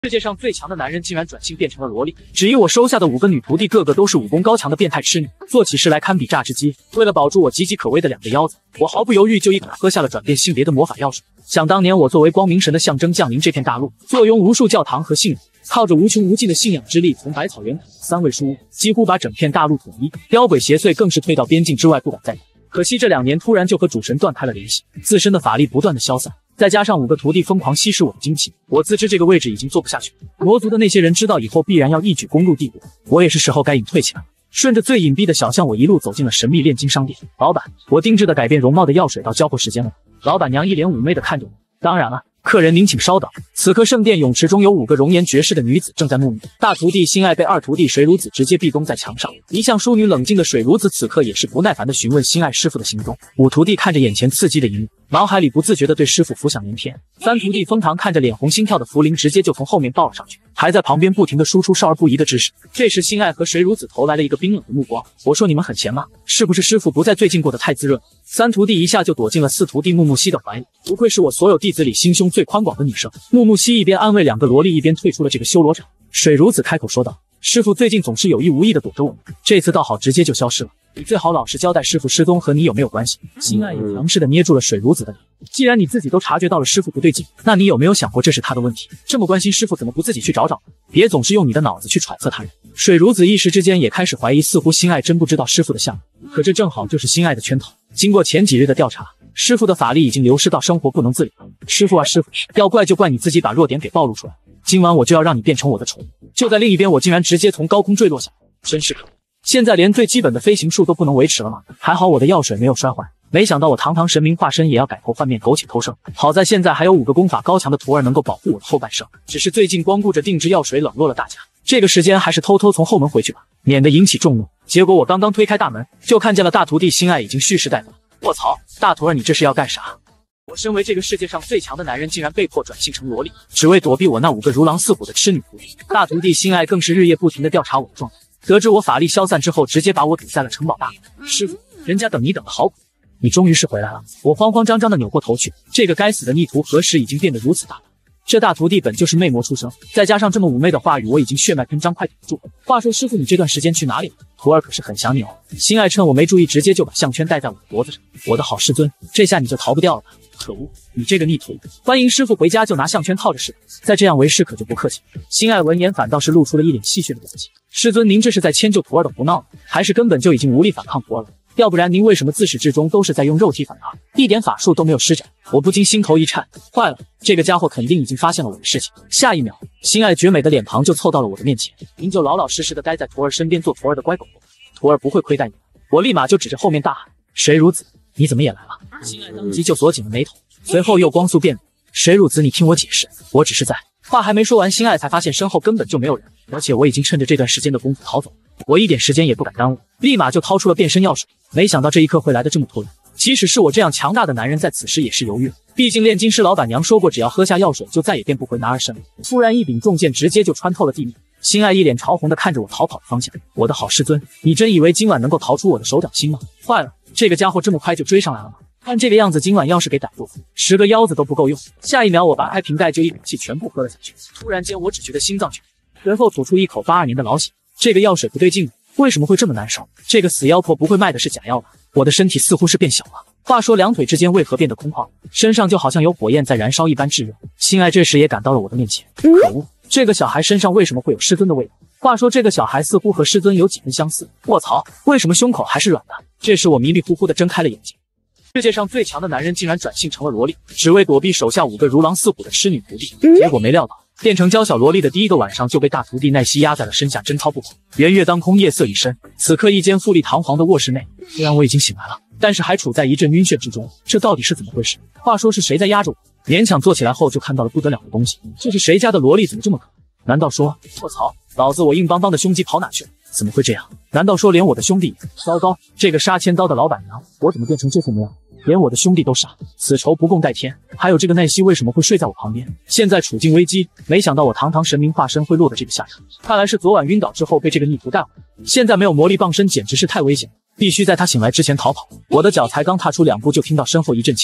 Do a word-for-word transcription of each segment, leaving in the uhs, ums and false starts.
世界上最强的男人竟然转性变成了萝莉，只以我收下的五个女徒弟，个个都是武功高强的变态痴女，做起事来堪比榨汁机。为了保住我岌岌可危的两个腰子，我毫不犹豫就一口喝下了转变性别的魔法药水。想当年我作为光明神的象征降临这片大陆，坐拥无数教堂和信徒，靠着无穷无尽的信仰之力，从百草园三味书屋，几乎把整片大陆统一，妖鬼邪祟更是推到边境之外不敢再动。可惜这两年突然就和主神断开了联系，自身的法力不断的消散。再加上五个徒弟疯狂吸食我的精气，我自知这个位置已经坐不下去。魔族的那些人知道以后必然要一举攻入帝国，我也是时候该隐退起来了。顺着最隐蔽的小巷，我一路走进了神秘炼金商店。老板，我定制的改变容貌的药水到交货时间了。老板娘一脸妩媚的看着我。当然了，客人您请稍等。此刻圣殿泳池中有五个容颜绝世的女子正在沐浴，大徒弟心爱被二徒弟水孺子直接壁咚在墙上。一向淑女冷静的水孺子此刻也是不耐烦的询问心爱师傅的行踪。五徒弟看着眼前刺激的一幕，脑海里不自觉地对师傅浮想联翩。三徒弟封堂看着脸红心跳的茯苓，直接就从后面抱了上去，还在旁边不停地输出少儿不宜的知识。这时心爱和水孺子投来了一个冰冷的目光，我说你们很闲吗？是不是师傅不在最近过得太滋润？三徒弟一下就躲进了四徒弟木木西的怀里，不愧是我所有弟子里心胸最宽广的女生。木木西一边安慰两个萝莉，一边退出了这个修罗场。水孺子开口说道，师傅最近总是有意无意的躲着我们，这次倒好，直接就消失了。你最好老实交代，师傅失踪和你有没有关系？心爱也强势的捏住了水孺子的脸。既然你自己都察觉到了师傅不对劲，那你有没有想过这是他的问题？这么关心师傅，怎么不自己去找找？别总是用你的脑子去揣测他人。水孺子一时之间也开始怀疑，似乎心爱真不知道师傅的下落。可这正好就是心爱的圈套。经过前几日的调查，师傅的法力已经流失到生活不能自理了。师傅啊师傅，要怪就怪你自己把弱点给暴露出来。今晚我就要让你变成我的宠物。就在另一边，我竟然直接从高空坠落下来，真是可恶！现在连最基本的飞行术都不能维持了吗？还好我的药水没有摔坏，没想到我堂堂神明化身也要改头换面，苟且偷生。好在现在还有五个功法高强的徒儿能够保护我的后半生，只是最近光顾着定制药水冷落了大家，这个时间还是偷偷从后门回去吧，免得引起众怒。结果我刚刚推开大门，就看见了大徒弟心爱已经蓄势待发。卧槽，大徒儿你这是要干啥？我身为这个世界上最强的男人，竟然被迫转性成萝莉，只为躲避我那五个如狼似虎的痴女徒弟。大徒弟心爱更是日夜不停地调查我的状态，得知我法力消散之后，直接把我堵在了城堡大门。师傅，人家等你等的好苦，你终于是回来了。我慌慌张张地扭过头去，这个该死的逆徒何时已经变得如此大胆？这大徒弟本就是魅魔出生，再加上这么妩媚的话语，我已经血脉喷张，快顶不住。话说师傅，你这段时间去哪里了？徒儿可是很想你哦。心爱趁我没注意，直接就把项圈戴在我的脖子上。我的好师尊，这下你就逃不掉了吧？可恶，你这个逆徒！欢迎师傅回家就拿项圈套着是吧？再这样为师可就不客气。心爱闻言反倒是露出了一脸戏谑的表情。师尊，您这是在迁就徒儿的胡闹，还是根本就已经无力反抗徒儿了？要不然您为什么自始至终都是在用肉体反抗，一点法术都没有施展？我不禁心头一颤，坏了，这个家伙肯定已经发现了我的事情。下一秒，心爱绝美的脸庞就凑到了我的面前，您就老老实实的待在徒儿身边，做徒儿的乖狗狗，徒儿不会亏待你。我立马就指着后面大喊，水孺子，你怎么也来了？心爱当即就锁紧了眉头，随后又光速变脸，水孺子，你听我解释，我只是在……话还没说完，心爱才发现身后根本就没有人，而且我已经趁着这段时间的功夫逃走，我一点时间也不敢耽误，立马就掏出了变身药水。没想到这一刻会来得这么突然，即使是我这样强大的男人，在此时也是犹豫了。毕竟炼金师老板娘说过，只要喝下药水就再也变不回男儿身了。突然一柄重剑直接就穿透了地面，心爱一脸潮红的看着我逃跑的方向。我的好师尊，你真以为今晚能够逃出我的手掌心吗？坏了，这个家伙这么快就追上来了吗？看这个样子，今晚要是给逮住，十个腰子都不够用。下一秒，我拔开瓶盖就一口气全部喝了下去。突然间，我只觉得心脏剧，随后吐出一口八二年的老血。这个药水不对劲，为什么会这么难受？这个死妖婆不会卖的是假药吧？我的身体似乎是变小了。话说两腿之间为何变得空旷，身上就好像有火焰在燃烧一般炙热。心爱这时也赶到了我的面前。可恶，这个小孩身上为什么会有师尊的味道？话说这个小孩似乎和师尊有几分相似。卧槽，为什么胸口还是软的？这时我迷迷糊糊的睁开了眼睛。世界上最强的男人竟然转性成了萝莉，只为躲避手下五个如狼似虎的痴女徒弟。结果没料到，变成娇小萝莉的第一个晚上就被大徒弟奈西压在了身下，贞操不垮。圆月当空，夜色已深。此刻一间富丽堂皇的卧室内，虽然我已经醒来了，但是还处在一阵晕眩之中。这到底是怎么回事？话说是谁在压着我？勉强坐起来后，就看到了不得了的东西。这是谁家的萝莉？怎么这么可爱？难道说……卧槽，老子我硬邦邦的胸肌跑哪去了？怎么会这样？难道说连我的兄弟……糟糕，这个杀千刀的老板娘，我怎么变成这副模样？连我的兄弟都杀，此仇不共戴天。还有这个奈西为什么会睡在我旁边？现在处境危机，没想到我堂堂神明化身会落得这个下场。看来是昨晚晕倒之后被这个逆徒带回来，现在没有魔力傍身，简直是太危险了，必须在他醒来之前逃跑。我的脚才刚踏出两步，就听到身后一阵轻响，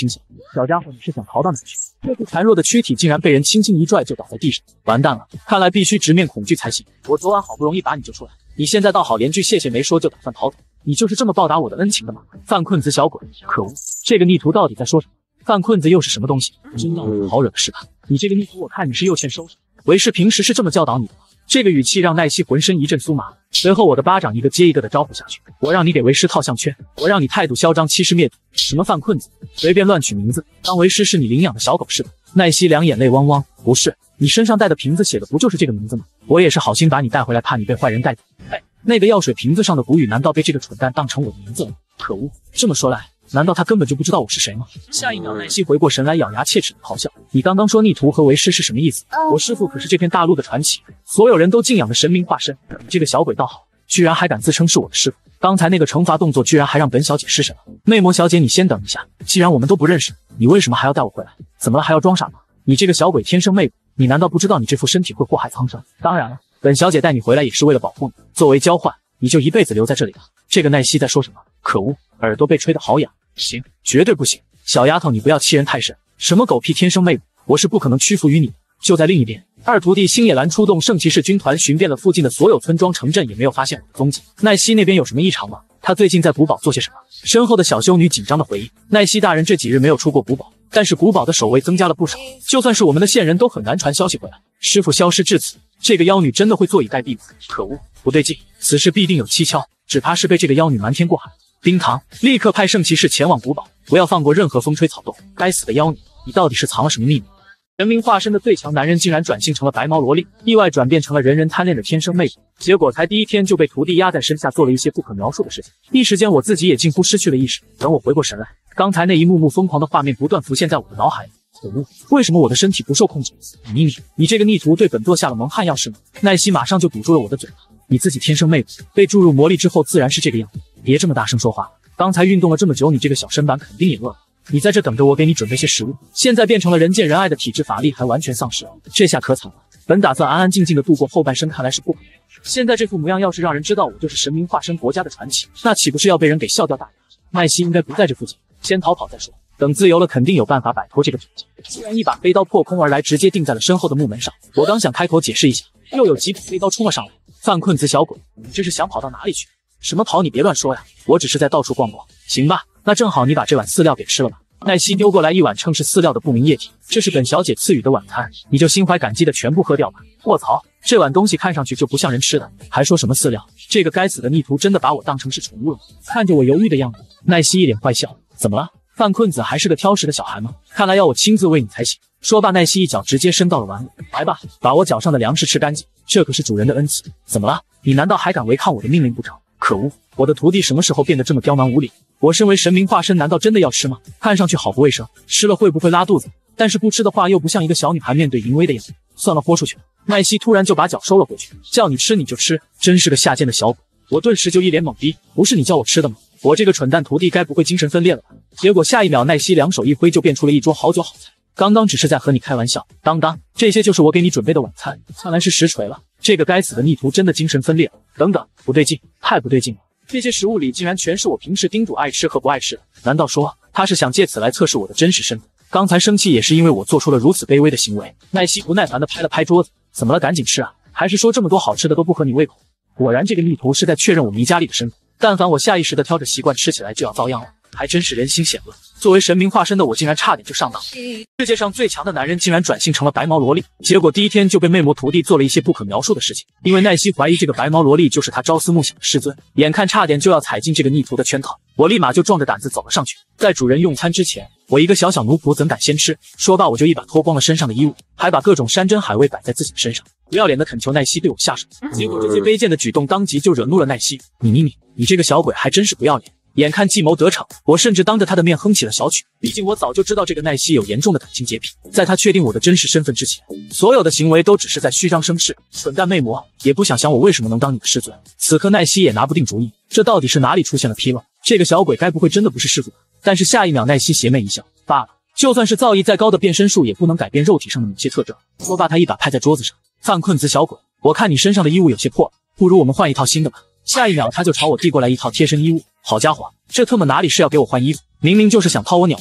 小家伙，你是想逃到哪去？这副孱弱的躯体竟然被人轻轻一拽就倒在地上，完蛋了！看来必须直面恐惧才行。我昨晚好不容易把你救出来，你现在倒好，连句谢谢没说就打算逃走，你就是这么报答我的恩情的吗？犯困子小鬼，可恶！这个逆徒到底在说什么？犯困子又是什么东西？真当我不好惹是吧？你这个逆徒，我看你是又欠收拾。为师平时是这么教导你的吗？这个语气让奈希浑身一阵酥麻，随后我的巴掌一个接一个的招呼下去。我让你给为师套项圈，我让你态度嚣张，欺师灭祖。什么犯困子，随便乱取名字，当为师是你领养的小狗似的。奈希两眼泪汪汪，不是，你身上带的瓶子写的不就是这个名字吗？我也是好心把你带回来，怕你被坏人带走。哎，那个药水瓶子上的古语难道被这个蠢蛋当成我的名字了？可恶！这么说来，难道他根本就不知道我是谁吗？下一秒，奈希回过神来，咬牙切齿的咆哮：“你刚刚说逆徒和为师是什么意思？我师父可是这片大陆的传奇，所有人都敬仰的神明化身。你这个小鬼倒好，居然还敢自称是我的师父！刚才那个惩罚动作，居然还让本小姐失神了。魅魔小姐，你先等一下，既然我们都不认识，你为什么还要带我回来？怎么了？还要装傻吗？你这个小鬼天生魅骨，你难道不知道你这副身体会祸害苍生？当然了，本小姐带你回来也是为了保护你，作为交换，你就一辈子留在这里了。这个奈希在说什么？可恶，耳朵被吹得好痒。”行，绝对不行！小丫头，你不要欺人太甚！什么狗屁天生魅骨，我是不可能屈服于你的。就在另一边，二徒弟星野兰出动圣骑士军团，寻遍了附近的所有村庄城镇，也没有发现我的踪迹。奈希那边有什么异常吗？他最近在古堡做些什么？身后的小修女紧张的回忆：奈希大人这几日没有出过古堡，但是古堡的守卫增加了不少，就算是我们的线人都很难传消息回来。师傅消失至此，这个妖女真的会坐以待毙吗？可恶，不对劲，此事必定有蹊跷，只怕是被这个妖女瞒天过海。冰堂，立刻派圣骑士前往古堡，不要放过任何风吹草动。该死的妖女，你到底是藏了什么秘密？神明化身的最强男人竟然转性成了白毛萝莉，意外转变成了人人贪恋的天生魅骨。结果才第一天就被徒弟压在身下，做了一些不可描述的事情。一时间我自己也近乎失去了意识。等我回过神来，刚才那一幕幕疯狂的画面不断浮现在我的脑海里。可恶，为什么我的身体不受控制？你你你这个逆徒对本座下了蒙汗药是吗？奈希马上就堵住了我的嘴巴。你自己天生魅骨，被注入魔力之后自然是这个样子。别这么大声说话，刚才运动了这么久，你这个小身板肯定也饿了。你在这等着我给你准备些食物，现在变成了人见人爱的体质，法力还完全丧失了，这下可惨了。本打算安安静静的度过后半生，看来是不可能。现在这副模样，要是让人知道我就是神明化身国家的传奇，那岂不是要被人给笑掉大牙？奈希应该不在这附近，先逃跑再说。等自由了，肯定有办法摆脱这个窘境。突然一把飞刀破空而来，直接钉在了身后的木门上。我刚想开口解释一下，又有几把飞刀冲了上来。犯困子小鬼，你这是想跑到哪里去？什么跑？你别乱说呀！我只是在到处逛逛。行吧，那正好，你把这碗饲料给吃了吧。奈希丢过来一碗称是饲料的不明液体，这是本小姐赐予的晚餐，你就心怀感激的全部喝掉吧。卧槽，这碗东西看上去就不像人吃的，还说什么饲料？这个该死的逆徒真的把我当成是宠物了？看着我犹豫的样子，奈希一脸坏笑。怎么了？犯困子还是个挑食的小孩吗？看来要我亲自喂你才行。说罢，奈希一脚直接伸到了碗里。来吧，把我脚上的粮食吃干净，这可是主人的恩赐。怎么了？你难道还敢违抗我的命令不成？可恶，我的徒弟什么时候变得这么刁蛮无理？我身为神明化身，难道真的要吃吗？看上去好不卫生，吃了会不会拉肚子？但是不吃的话，又不像一个小女孩面对淫威的样子。算了，豁出去了。奈希突然就把脚收了回去，叫你吃你就吃，真是个下贱的小鬼。我顿时就一脸懵逼，不是你叫我吃的吗？我这个蠢蛋徒弟该不会精神分裂了吧？结果下一秒，奈希两手一挥就变出了一桌好酒好菜。刚刚只是在和你开玩笑，当当，这些就是我给你准备的晚餐，看来是实锤了。这个该死的逆徒真的精神分裂了。等等，不对劲，太不对劲了。这些食物里竟然全是我平时叮嘱爱吃和不爱吃的，难道说他是想借此来测试我的真实身份？刚才生气也是因为我做出了如此卑微的行为。奈希不耐烦地拍了拍桌子，怎么了？赶紧吃啊！还是说这么多好吃的都不合你胃口？果然这个逆徒是在确认我迷家里的身份，但凡我下意识地挑着习惯吃起来就要遭殃了，还真是人心险恶。作为神明化身的我，竟然差点就上当。世界上最强的男人竟然转性成了白毛萝莉，结果第一天就被魅魔徒弟做了一些不可描述的事情。因为奈希怀疑这个白毛萝莉就是他朝思暮想的师尊，眼看差点就要踩进这个逆徒的圈套，我立马就壮着胆子走了上去。在主人用餐之前，我一个小小奴仆怎敢先吃？说罢，我就一把脱光了身上的衣物，还把各种山珍海味摆在自己的身上，不要脸的恳求奈希对我下手。结果这些卑贱的举动当即就惹怒了奈希。你你你你这个小鬼还真是不要脸！眼看计谋得逞，我甚至当着他的面哼起了小曲。毕竟我早就知道这个奈希有严重的感情洁癖，在他确定我的真实身份之前，所有的行为都只是在虚张声势。蠢蛋魅魔，也不想想我为什么能当你的师尊。此刻奈希也拿不定主意，这到底是哪里出现了纰漏？这个小鬼该不会真的不是师傅吧？但是下一秒，奈希邪魅一笑，罢了，就算是造诣再高的变身术，也不能改变肉体上的某些特征。说罢，他一把拍在桌子上，犯困子小鬼，我看你身上的衣物有些破了，不如我们换一套新的吧。下一秒，他就朝我递过来一套贴身衣物。好家伙，这特么哪里是要给我换衣服，明明就是想掏我鸟窝了。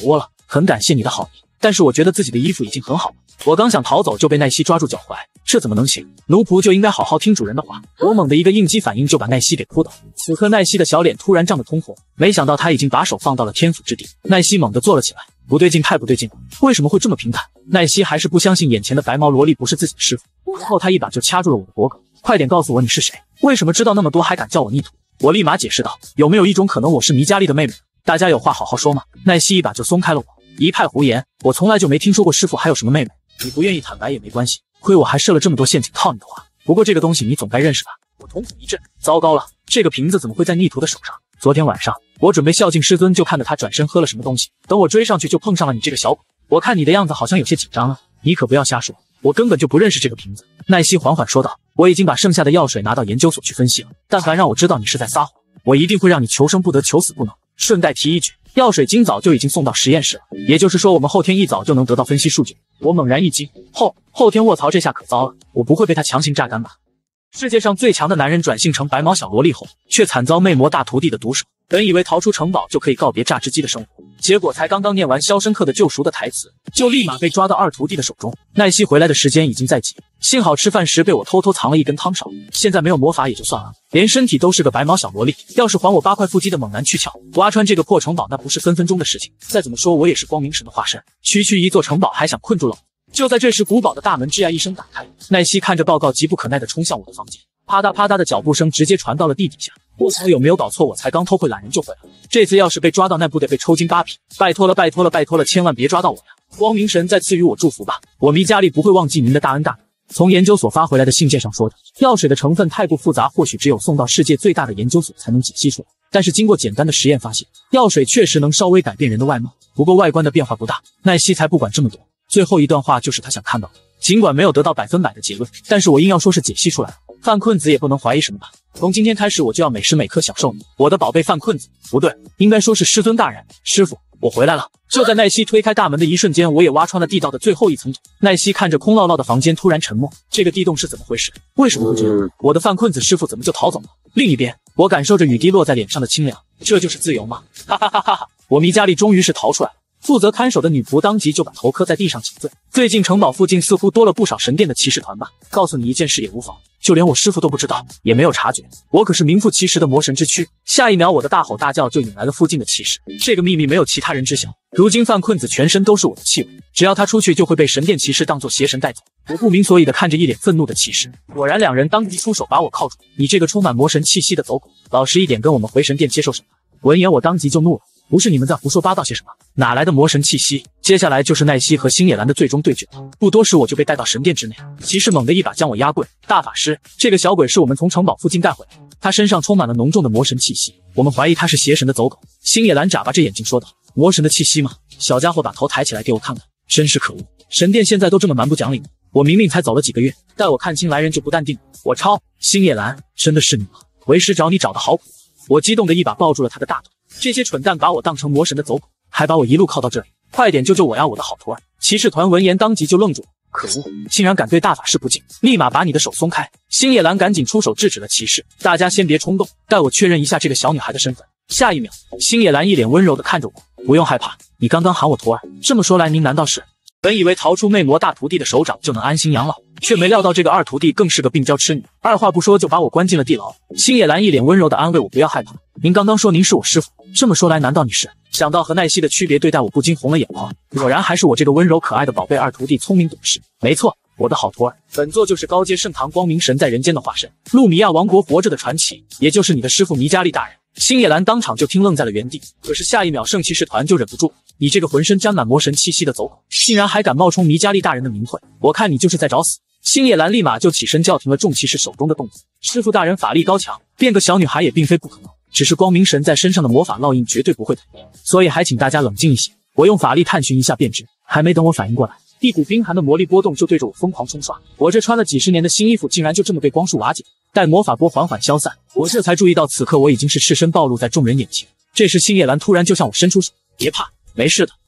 很感谢你的好意，但是我觉得自己的衣服已经很好了。我刚想逃走就被奈西抓住脚踝，这怎么能行？奴仆就应该好好听主人的话。我猛的一个应激反应就把奈西给扑倒。此刻奈西的小脸突然涨得通红，没想到他已经把手放到了天府之地。奈西猛地坐了起来，不对劲，太不对劲了，为什么会这么平坦？奈西还是不相信眼前的白毛萝莉不是自己的师傅，然后他一把就掐住了我的脖颈，快点告诉我你是谁？为什么知道那么多还敢叫我逆徒？我立马解释道，有没有一种可能我是弥加利的妹妹？大家有话好好说嘛。奈西一把就松开了我，一派胡言，我从来就没听说过师傅还有什么妹妹。你不愿意坦白也没关系，亏我还设了这么多陷阱套你的话。不过这个东西你总该认识吧？我瞳孔一震，糟糕了，这个瓶子怎么会在逆徒的手上？昨天晚上我准备孝敬师尊，就看着他转身喝了什么东西，等我追上去就碰上了你这个小鬼。我看你的样子好像有些紧张啊，你可不要瞎说，我根本就不认识这个瓶子。奈西缓缓说道，我已经把剩下的药水拿到研究所去分析了，但凡让我知道你是在撒谎，我一定会让你求生不得求死不能。顺带提一句，药水今早就已经送到实验室了，也就是说我们后天一早就能得到分析数据。我猛然一惊，后后天卧槽，这下可糟了，我不会被他强行榨干吧？世界上最强的男人转性成白毛小萝莉后，却惨遭魅魔大徒弟的毒手。本以为逃出城堡就可以告别榨汁机的生活，结果才刚刚念完肖申克的救赎的台词，就立马被抓到二徒弟的手中。奈西回来的时间已经在即，幸好吃饭时被我偷偷藏了一根汤勺，现在没有魔法也就算了，连身体都是个白毛小萝莉，要是还我八块腹肌的猛男躯壳，挖穿这个破城堡那不是分分钟的事情。再怎么说我也是光明神的化身，区区一座城堡还想困住了我？就在这时，古堡的大门吱呀一声打开，奈西看着报告急不可耐地冲向我的房间，啪嗒啪嗒的脚步声直接传到了地底下。我操，有没有搞错？我才刚偷会懒人就回来了，这次要是被抓到那不得被抽筋扒皮？拜托了拜托了拜托了，千万别抓到我呀！光明神再赐予我祝福吧，我弥加利不会忘记您的大恩大德。从研究所发回来的信件上说着，药水的成分太过复杂，或许只有送到世界最大的研究所才能解析出来，但是经过简单的实验发现，药水确实能稍微改变人的外貌，不过外观的变化不大。奈西才不管这么多，最后一段话就是他想看到的。尽管没有得到百分百的结论，但是我硬要说是解析出来了，犯困子也不能怀疑什么吧。从今天开始，我就要每时每刻享受你，我的宝贝犯困子，不对，应该说是师尊大人。师傅，我回来了。就在奈西推开大门的一瞬间，我也挖穿了地道的最后一层土。奈西看着空落落的房间，突然沉默。这个地洞是怎么回事？为什么会这样？我的犯困子师傅怎么就逃走了？另一边，我感受着雨滴落在脸上的清凉，这就是自由吗？哈哈哈哈哈！我弥加利终于是逃出来了。负责看守的女仆当即就把头磕在地上请罪。最近城堡附近似乎多了不少神殿的骑士团吧？告诉你一件事也无妨，就连我师傅都不知道，也没有察觉。我可是名副其实的魔神之躯。下一秒，我的大吼大叫就引来了附近的骑士。这个秘密没有其他人知晓。如今犯困子全身都是我的气味，只要他出去就会被神殿骑士当作邪神带走。我不明所以的看着一脸愤怒的骑士，果然两人当即出手把我铐住。你这个充满魔神气息的走狗，老实一点，跟我们回神殿接受审判。闻言我当即就怒了。不是你们在胡说八道些什么？哪来的魔神气息？接下来就是奈西和星野兰的最终对决。不多时我就被带到神殿之内，骑士猛地一把将我压跪。大法师，这个小鬼是我们从城堡附近带回来的，他身上充满了浓重的魔神气息，我们怀疑他是邪神的走狗。星野兰眨巴着眼睛说道：魔神的气息吗？小家伙把头抬起来给我看看，真是可恶！神殿现在都这么蛮不讲理吗？我明明才走了几个月，待我看清来人就不淡定了。我抄，星野兰，真的是你吗？为师找你找的好苦。我激动的一把抱住了他的大腿。这些蠢蛋把我当成魔神的走狗，还把我一路铐到这里，快点救救我呀，我的好徒儿！骑士团闻言当即就愣住了，可恶，竟然敢对大法师不敬，立马把你的手松开！星野兰赶紧出手制止了骑士，大家先别冲动，待我确认一下这个小女孩的身份。下一秒，星野兰一脸温柔的看着我，不用害怕，你刚刚喊我徒儿，这么说来您难道是……本以为逃出魅魔大徒弟的手掌就能安心养老，却没料到这个二徒弟更是个病娇痴女，二话不说就把我关进了地牢。星野兰一脸温柔的安慰我不要害怕，您刚刚说您是我师傅，这么说来难道你是……想到和奈西的区别，对待我不禁红了眼眶。果然还是我这个温柔可爱的宝贝二徒弟聪明懂事。没错，我的好徒儿，本座就是高阶圣堂光明神在人间的化身，路米亚王国活着的传奇，也就是你的师傅弥加利大人。星野兰当场就听愣在了原地，可是下一秒圣骑士团就忍不住，你这个浑身沾满魔神气息的走狗，竟然还敢冒充弥加利大人的名讳，我看你就是在找死！星野兰立马就起身叫停了众骑士手中的动作，师傅大人法力高强，变个小女孩也并非不可能，只是光明神在身上的魔法烙印绝对不会改变，所以还请大家冷静一些。我用法力探寻一下便知。还没等我反应过来，一股冰寒的魔力波动就对着我疯狂冲刷，我这穿了几十年的新衣服竟然就这么被光束瓦解。待魔法波缓缓消散，我这才注意到此刻我已经是赤身暴露在众人眼前。这时星野兰突然就向我伸出手，别怕，没事的，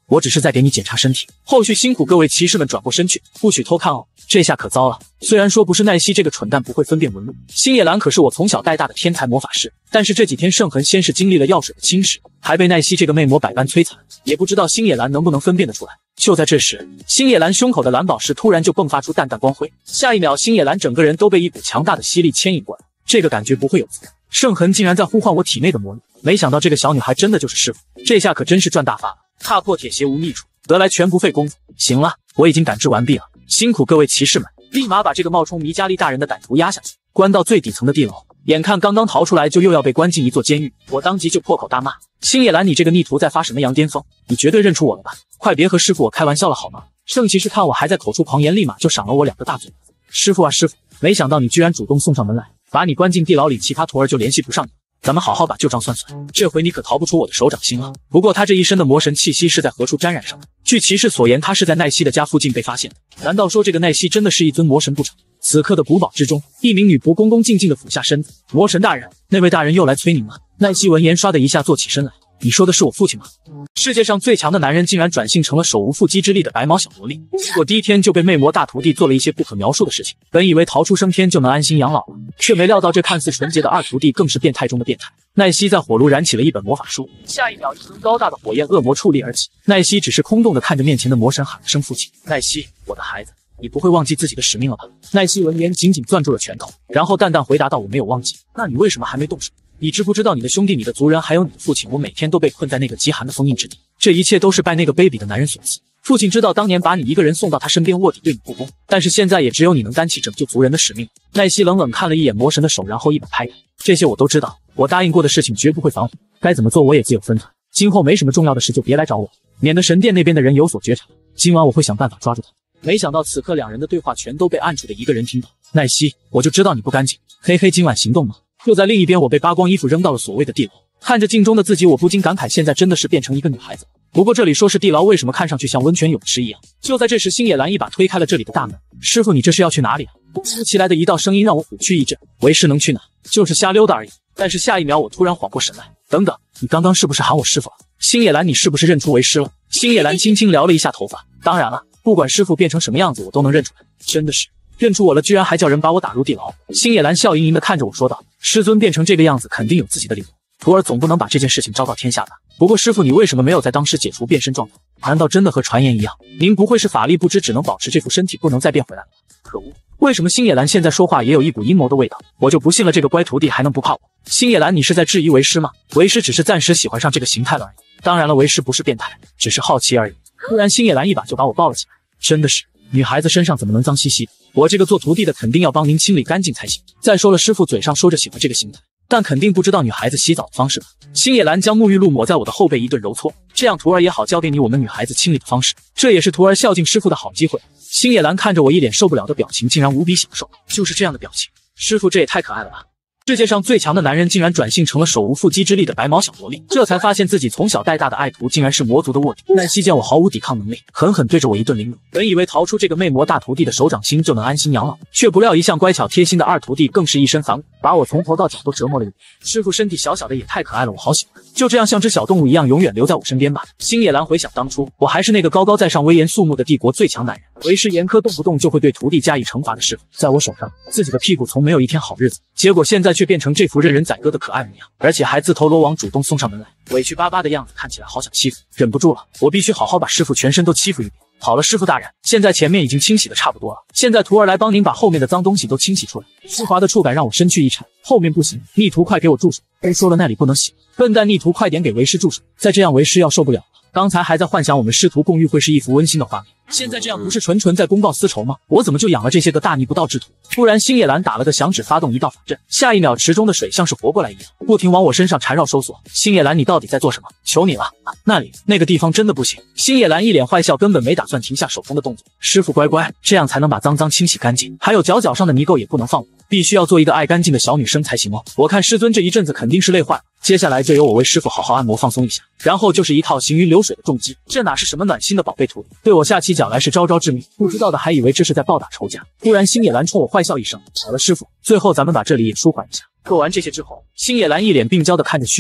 我只是在给你检查身体，后续辛苦各位骑士们转过身去，不许偷看哦。这下可糟了，虽然说不是奈希这个蠢蛋不会分辨纹路，星野兰可是我从小带大的天才魔法师，但是这几天圣痕先是经历了药水的侵蚀，还被奈希这个魅魔百般摧残，也不知道星野兰能不能分辨得出来。就在这时，星野兰胸口的蓝宝石突然就迸发出淡淡光辉，下一秒星野兰整个人都被一股强大的吸力牵引过来，这个感觉不会有错，圣痕竟然在呼唤我体内的魔力，没想到这个小女孩真的就是师傅，这下可真是赚大发了，踏破铁鞋无觅处，得来全不费工夫。行了，我已经感知完毕了，辛苦各位骑士们，立马把这个冒充弥加利大人的歹徒压下去，关到最底层的地牢。眼看刚刚逃出来就又要被关进一座监狱，我当即就破口大骂：星野兰，你这个逆徒在发什么羊癫疯？你绝对认出我了吧？快别和师傅我开玩笑了好吗？圣骑士看我还在口出狂言，立马就赏了我两个大嘴巴子。师傅啊师傅，没想到你居然主动送上门来，把你关进地牢里，其他徒儿就联系不上你，咱们好好把旧账算算，这回你可逃不出我的手掌心了。不过他这一身的魔神气息是在何处沾染上的？据骑士所言，他是在奈希的家附近被发现的。难道说这个奈希真的是一尊魔神不成？此刻的古堡之中，一名女仆恭恭敬敬地俯下身子。魔神大人，那位大人又来催您了。奈希闻言唰的一下坐起身来。你说的是我父亲吗？世界上最强的男人竟然转性成了手无缚鸡之力的白毛小萝莉，结果第一天就被魅魔大徒弟做了一些不可描述的事情。本以为逃出升天就能安心养老了，却没料到这看似纯洁的二徒弟更是变态中的变态。奈希在火炉燃起了一本魔法书，下一秒一尊高大的火焰恶魔矗立而起。奈希只是空洞的看着面前的魔神喊了声父亲。奈希，我的孩子，你不会忘记自己的使命了吧？奈希闻言紧紧攥住了拳头，然后淡淡回答道：我没有忘记。那你为什么还没动手？你知不知道你的兄弟、你的族人还有你的父亲，我每天都被困在那个极寒的封印之地，这一切都是拜那个卑鄙的男人所赐。父亲知道当年把你一个人送到他身边卧底对你不公，但是现在也只有你能担起拯救族人的使命。奈希冷冷看了一眼魔神的手，然后一把拍开。这些我都知道，我答应过的事情绝不会反悔，该怎么做我也自有分寸。今后没什么重要的事就别来找我，免得神殿那边的人有所觉察。今晚我会想办法抓住他。没想到此刻两人的对话全都被暗处的一个人听到。奈希，我就知道你不干净，嘿嘿，今晚行动吗？就在另一边，我被扒光衣服扔到了所谓的地牢，看着镜中的自己，我不禁感慨，现在真的是变成一个女孩子。不过这里说是地牢，为什么看上去像温泉泳池一样？就在这时，星野兰一把推开了这里的大门。师傅，你这是要去哪里啊？突如其来的一道声音让我虎躯一震，为师能去哪？就是瞎溜达而已。但是下一秒我突然缓过神来，等等，你刚刚是不是喊我师傅了？星野兰，你是不是认出为师了？星野兰轻轻撩了一下头发，当然了，不管师傅变成什么样子，我都能认出来。真的是认出我了，居然还叫人把我打入地牢。星野兰笑盈盈地看着我说道：师尊变成这个样子肯定有自己的理由，徒儿总不能把这件事情昭告天下吧？不过师傅，你为什么没有在当时解除变身状态？难道真的和传言一样，您不会是法力不支，只能保持这副身体，不能再变回来了？可恶，为什么星野兰现在说话也有一股阴谋的味道？我就不信了，这个乖徒弟还能不怕我？星野兰，你是在质疑为师吗？为师只是暂时喜欢上这个形态了而已，当然了，为师不是变态，只是好奇而已。突然星野兰一把就把我抱了起来，真的是女孩子身上怎么能脏兮兮的？我这个做徒弟的肯定要帮您清理干净才行。再说了，师傅嘴上说着喜欢这个形态，但肯定不知道女孩子洗澡的方式吧？星野兰将沐浴露抹在我的后背一顿揉搓，这样徒儿也好教给你我们女孩子清理的方式，这也是徒儿孝敬师傅的好机会。星野兰看着我一脸受不了的表情，竟然无比享受，就是这样的表情，师傅这也太可爱了吧！世界上最强的男人竟然转性成了手无缚鸡之力的白毛小萝莉，这才发现自己从小带大的爱徒竟然是魔族的卧底。奈希见我毫无抵抗能力，狠狠对着我一顿凌辱。本以为逃出这个魅魔大徒弟的手掌心就能安心养老，却不料一向乖巧贴心的二徒弟更是一身反骨，把我从头到脚都折磨了一遍。师傅身体小小的也太可爱了，我好喜欢，就这样像只小动物一样永远留在我身边吧。星野兰回想当初，我还是那个高高在上、威严肃穆的帝国最强男人，为师严苛，动不动就会对徒弟加以惩罚的师傅，在我手上，自己的屁股从没有一天好日子，结果现在却变成这副任人宰割的可爱模样，而且还自投罗网，主动送上门来，委屈巴巴的样子看起来好想欺负，忍不住了，我必须好好把师傅全身都欺负一遍。好了，师傅大人，现在前面已经清洗的差不多了，现在徒儿来帮您把后面的脏东西都清洗出来。湿滑的触感让我身躯一颤，后面不行，逆徒快给我住手！都说了那里不能洗，笨蛋逆徒快点给为师住手！再这样为师要受不了了。刚才还在幻想我们师徒共浴会是一幅温馨的画面，现在这样不是纯纯在公报私仇吗？我怎么就养了这些个大逆不道之徒？突然星野兰打了个响指，发动一道法阵，下一秒池中的水像是活过来一样，不停往我身上缠绕收缩。星野兰，你到底在做什么？求你了！啊，那里那个地方真的不行。星野兰一脸坏笑，根本没打算停下手中的动作。师傅乖乖，这样才能把脏脏清洗干净，还有脚脚上的泥垢也不能放过，必须要做一个爱干净的小女生才行哦。我看师尊这一阵子肯定是累坏了，接下来就由我为师傅好好按摩放松一下，然后就是一套行云流水的重击。这哪是什么暖心的宝贝徒弟，对我下起脚来是招招致命，不知道的还以为这是在暴打仇家。突然星野兰冲我坏笑一声，好了师傅，最后咱们把这里也舒缓一下。做完这些之后，星野兰一脸病娇的看着虚弱的我，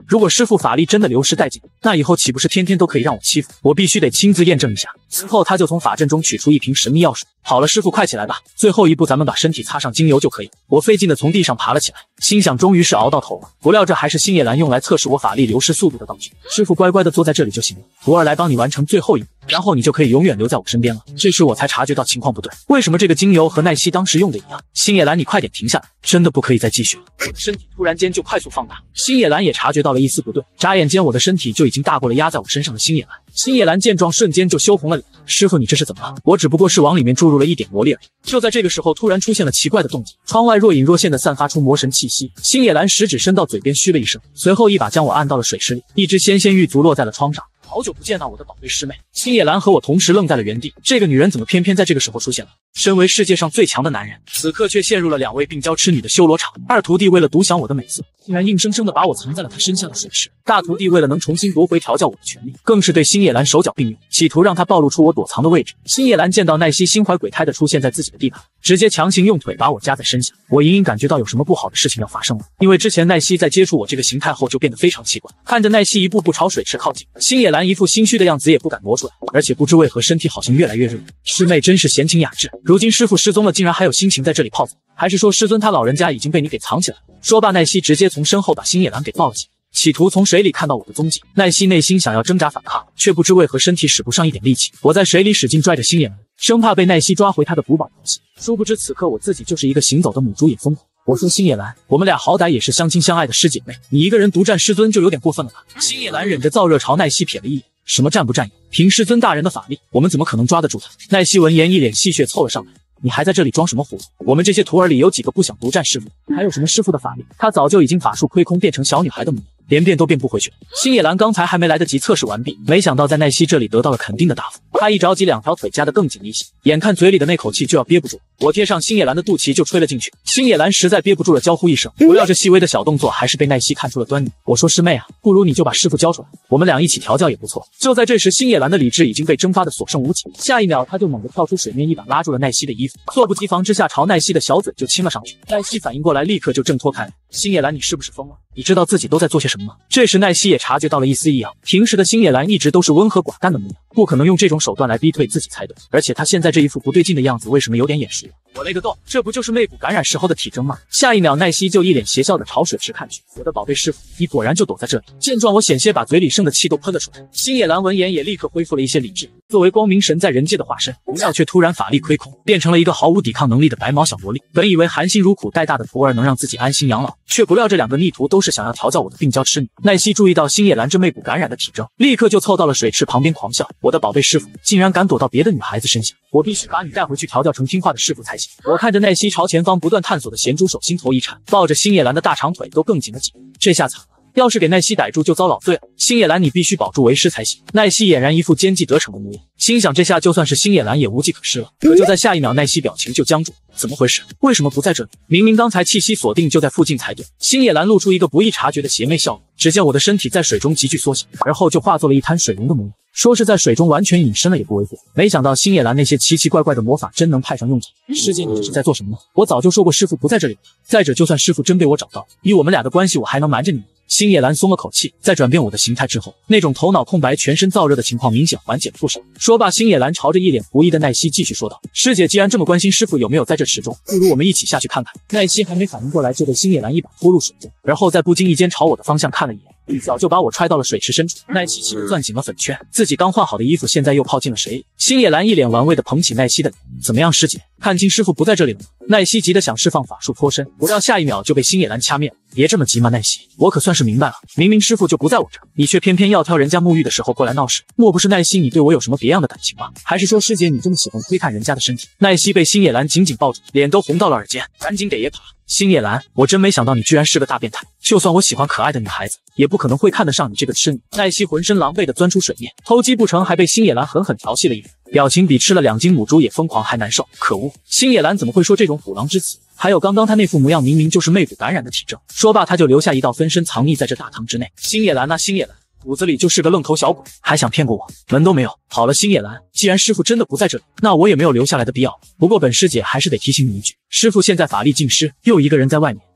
如果师傅法力真的流失殆尽，那以后岂不是天天都可以让我欺负？我必须得亲自验证一下。随后他就从法阵中取出一瓶神秘药水。好了，师傅快起来吧，最后一步咱们把身体擦上精油就可以。我费劲的从地上爬了起来，心想终于是熬到头了。不料这还是星野兰用来测试我法力流失速度的道具。师傅乖乖的坐在这里就行了，徒儿来帮你完成最后一步，然后你就可以永远留在我身边了。这时我才察觉到情况不对，为什么这个精油和奈希当时用的一样？星野兰，你快点停下来，真的不可以再继续了。我的身体突然间就快速放大，星野兰也察觉到了一丝不对，眨眼间我的身体就已经大过了压在我身上的星野兰。星野兰见状瞬间就羞红了脸，师傅你这是怎么了？我只不过是往里面注入了一点魔力而已。就在这个时候，突然出现了奇怪的动静，窗外若隐若现的散发出魔神气息。星野兰食指伸到嘴边嘘了一声，随后一把将我按到了水池里，一只纤纤玉足落在了窗上。好久不见啊，我的宝贝师妹！星野兰和我同时愣在了原地，这个女人怎么偏偏在这个时候出现了？身为世界上最强的男人，此刻却陷入了两位病娇痴女的修罗场。二徒弟为了独享我的美色，竟然硬生生的把我藏在了他身下的水池。大徒弟为了能重新夺回调教我的权利，更是对星野兰手脚并用，企图让她暴露出我躲藏的位置。星野兰见到奈希心怀鬼胎的出现在自己的地盘，直接强行用腿把我夹在身下。我隐隐感觉到有什么不好的事情要发生了，因为之前奈希在接触我这个形态后就变得非常奇怪。看着奈希一步步朝水池靠近，星野兰一副心虚的样子也不敢挪出来，而且不知为何身体好像越来越热。师妹真是闲情雅致，如今师傅失踪了，竟然还有心情在这里泡澡，还是说师尊他老人家已经被你给藏起来了？说罢，奈希直接从身后把星野兰给抱了起来，企图从水里看到我的踪迹。奈希内心想要挣扎反抗，却不知为何身体使不上一点力气。我在水里使劲拽着星野兰，生怕被奈希抓回她的古堡游戏。殊不知此刻我自己就是一个行走的母猪也疯狂。我说星野兰，我们俩好歹也是相亲相爱的师姐妹，你一个人独占师尊就有点过分了吧？星野兰忍着燥热朝奈希瞥了一眼，什么战不战役，凭师尊大人的法力，我们怎么可能抓得住他？奈希闻言一脸戏谑凑了上来，你还在这里装什么糊涂？我们这些徒儿里有几个不想独占师傅？还有什么师傅的法力？他早就已经法术亏空变成小女孩的模样，连变都变不回去了。星野兰刚才还没来得及测试完毕，没想到在奈希这里得到了肯定的答复。他一着急，两条腿夹得更紧了一些，眼看嘴里的那口气就要憋不住，我贴上星野兰的肚脐就吹了进去。星野兰实在憋不住了，娇呼一声。不料这细微的小动作还是被奈希看出了端倪。我说师妹啊，不如你就把师傅交出来，我们俩一起调教也不错。就在这时，星野兰的理智已经被蒸发的所剩无几，下一秒他就猛地跳出水面，一把拉住了奈希的衣服，猝不及防之下朝奈希的小嘴就亲了上去。奈希反应过来，立刻就挣脱开来。星野兰，你是不是疯了？你知道自己都在做些什么吗？这时奈希也察觉到了一丝异样，平时的星野兰一直都是温和寡淡的模样，不可能用这种手段来逼退自己才对，而且他现在这一副不对劲的样子，为什么有点眼熟？我勒个豆，这不就是媚骨感染时候的体征吗？下一秒，奈希就一脸邪笑的朝水池看去。我的宝贝师傅，你果然就躲在这里。见状，我险些把嘴里剩的气都喷了出来。星野兰闻言也立刻恢复了一些理智。作为光明神在人界的化身，不料却突然法力亏空，变成了一个毫无抵抗能力的白毛小萝莉。本以为含辛茹苦带大的徒儿能让自己安心养老，却不料这两个逆徒都是想要调教我的病娇痴女。奈希注意到星野兰这媚骨感染的体征，立刻就凑到了水池旁边狂笑。我的宝贝师傅竟然敢躲到别的女孩子身下，我必须把你带回去调教成听话的师傅才行。我看着奈希朝前方不断探索的咸猪手，心头一颤，抱着星野兰的大长腿都更紧了紧。这下惨了，要是给奈希逮住就遭老罪了。星野兰，你必须保住为师才行。奈希俨然一副奸计得逞的模样，心想这下就算是星野兰也无计可施了。可就在下一秒，奈希表情就僵住，怎么回事？为什么不在这里？明明刚才气息锁定就在附近才对。星野兰露出一个不易察觉的邪魅笑容，只见我的身体在水中急剧缩小，而后就化作了一滩水龙的模样。说是在水中完全隐身了也不为过，没想到星野兰那些奇奇怪怪的魔法真能派上用场。师姐，你这是在做什么呢？我早就说过师傅不在这里了。再者，就算师傅真被我找到，以我们俩的关系，我还能瞒着你吗？星野兰松了口气，在转变我的形态之后，那种头脑空白、全身燥热的情况明显缓解了不少。说罢，星野兰朝着一脸狐疑的奈希继续说道：“师姐，既然这么关心师傅有没有在这池中，不如我们一起下去看看。”奈希还没反应过来，就被星野兰一把拖入水中，而后在不经意间朝我的方向看了一眼。一脚就把我踹到了水池深处，奈希气得攥紧了粉圈，自己刚换好的衣服现在又泡进了水里。星野兰一脸玩味的捧起奈希的脸，怎么样，师姐，看清师傅不在这里了吗？奈希急得想释放法术脱身，不料下一秒就被星野兰掐灭了。别这么急嘛，奈希，我可算是明白了，明明师傅就不在我这儿，你却偏偏要挑人家沐浴的时候过来闹事，莫不是奈希你对我有什么别样的感情吗？还是说师姐你这么喜欢窥看人家的身体？奈希被星野兰紧紧抱住，脸都红到了耳尖，赶紧给爷爬！星野兰，我真没想到你居然是个大变态，就算我喜欢可爱的女孩子，也不可能会看得上你这个痴女。奈希浑身狼狈地钻出水面，偷鸡不成还被星野兰狠狠调戏了一番，表情比吃了两斤母猪也疯狂还难受。可恶，星野兰怎么会说这种虎狼之词？还有刚刚他那副模样，明明就是媚骨感染的体征。说罢，他就留下一道分身藏匿在这大汤之内。星野兰啊，星野兰，骨子里就是个愣头小鬼，还想骗过我，门都没有。好了，星野兰，既然师傅真的不在这里，那我也没有留下来的必要。不过本师姐还是得提醒你一句，师傅现在法力尽失，又一个人在外面，